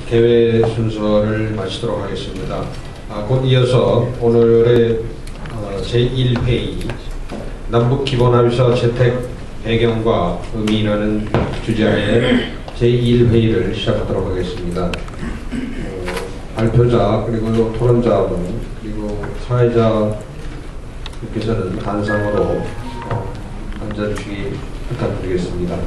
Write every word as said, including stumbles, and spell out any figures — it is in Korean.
개회 순서를 마치도록 하겠습니다. 아, 곧 이어서 오늘의 어, 제일 회의 남북기본합의서 채택 배경과 의미라는 주제하에 제일 회의를 시작하도록 하겠습니다. 어, 발표자 그리고 토론자분 그리고 사회자께서는 단상으로 어, 앉아주시기 부탁드리겠습니다.